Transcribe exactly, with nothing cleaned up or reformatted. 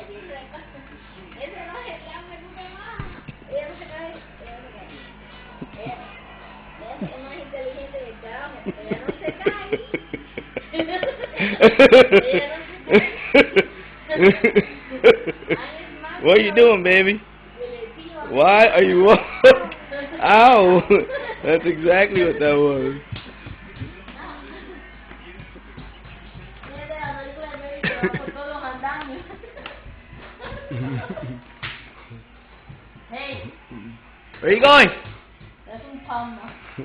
Ese no es el hambre nunca más. Ella no se cae. Ella no se cae. Ella, ella es más inteligente que el carajo. Ella no se cae. Ella no se cae. What are you doing, baby? Why are you... Ow! That's exactly what that was. Hey. Where are you going?